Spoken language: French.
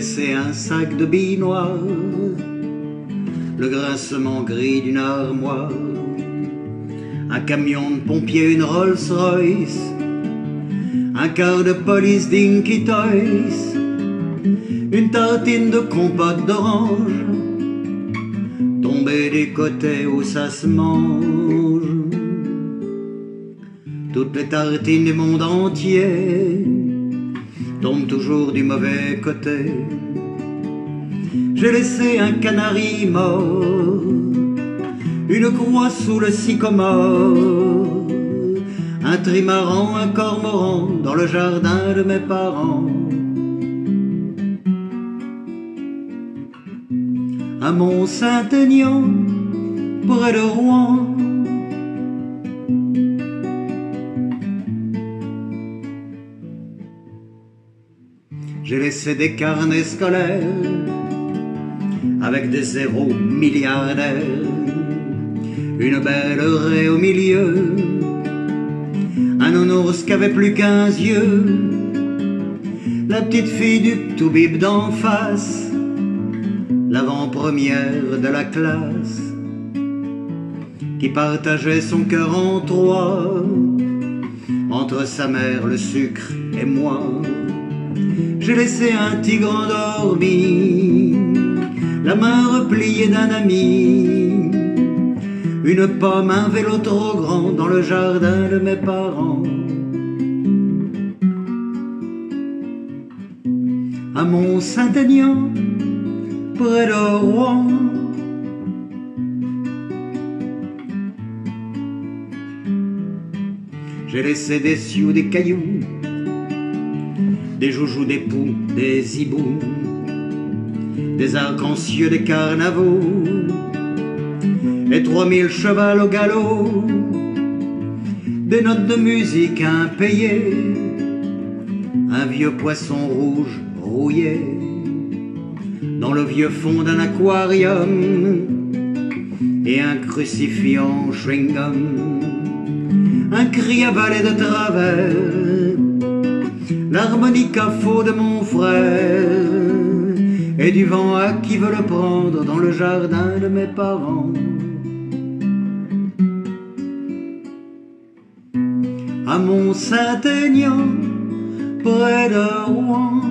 laissé un sac de billes noires, le grincement gris d'une armoire, un camion de pompiers, une Rolls-Royce, un quart de police Dinky Toys, une tartine de compote d'orange, tombée des côtés où ça se mange. Toutes les tartines du monde entier tombent toujours du mauvais côté. J'ai laissé un canari mort, une croix sous le sycomore, un trimaran, un cormoran dans le jardin de mes parents. À Mont-Saint-Aignan, près de Rouen, j'ai laissé des carnets scolaires avec des zéros milliardaires, une belle raie au milieu, un nounours qui avait plus qu'15 yeux, la petite fille du toubib d'en face, l'avant-première de la classe, qui partageait son cœur en trois, entre sa mère, le sucre et moi. J'ai laissé un tigre endormi, la main repliée d'un ami, une pomme, un vélo trop grand dans le jardin de mes parents. À Mont-Saint-Aignan, près de Rouen, j'ai laissé des sioux, des cailloux, des joujoux, des poux, des hiboux, des arcs-en-cieux, des carnavaux, et 3000 chevals au galop, des notes de musique impayées, un vieux poisson rouge rouillé dans le vieux fond d'un aquarium, et un crucifix en chewing-gum, un cri avalé de travers, l'harmonica faux de mon frère, et du vent à qui veut le prendre dans le jardin de mes parents. À Mont-Saint-Aignan, près de Rouen,